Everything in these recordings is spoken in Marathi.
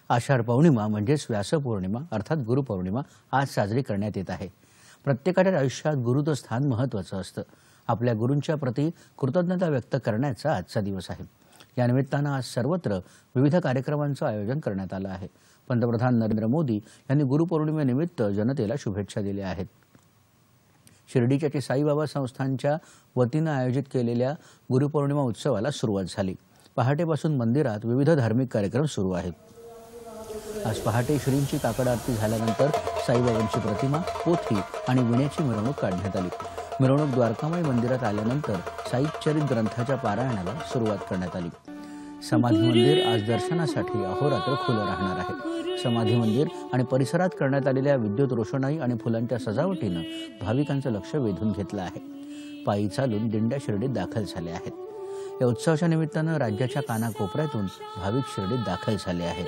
आषाढ पौर्णिमा म्हणजेच व्यास पौर्णिमा अर्थात गुरुपौर्णिमा आज साजरी करण्यात येत आहे। प्रत्येकाच्या आयुष्यात गुरुचं स्थान महत्त्वाचं असतं। आपल्या गुरूंच्या प्रती कृतज्ञता व्यक्त करण्याचा आजचा दिवस आहे। या निमित्तानं आज सर्वत्र विविध कार्यक्रमांचं आयोजन करण्यात आलं आहे। पंतप्रधान नरेंद्र मोदी यांनी गुरुपौर्णिमेनिमित्त जनतेला शुभेच्छा दिल्या आहेत। शिर्डीच्या साईबाबा संस्थानच्या वतीनं आयोजित केलेल्या गुरुपौर्णिमा उत्सवाला सुरुवात झाली। पहाटेपासून मंदिरात विविध धार्मिक कार्यक्रम सुरू आहेत। आज पहाटे श्रींची काकड आरती झाल्यानंतर साईबाबांची प्रतिमा, पोथी आणि विण्याची मिरवणूक काढण्यात आली। मिरवणूक द्वारकामाई मंदिरात आल्यानंतर साईचरित ग्रंथाच्या पारायणाला सुरुवात करण्यात आली। समाधी मंदिर आज दर्शनासाठी अहोरात्र खुलं राहणार आहे। समाधी मंदिर आणि परिसरात करण्यात आलेल्या विद्युत रोषणाई आणि फुलांच्या सजावटीनं भाविकांचं लक्ष वेधून घेतलं आहे। पायी चालून दिंड्या शिर्डीत दाखल झाल्या आहेत। या उत्सवाच्या निमित्तानं राज्याच्या कानाकोपऱ्यातून भाविक शिर्डीत दाखल झाले आहेत।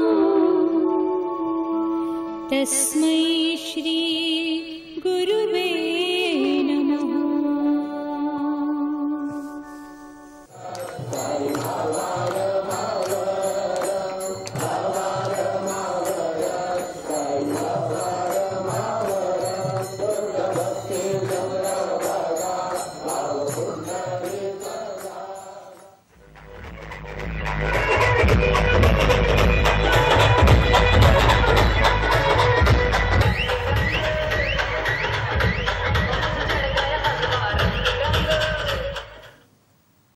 तस्मै श्री गुरुवे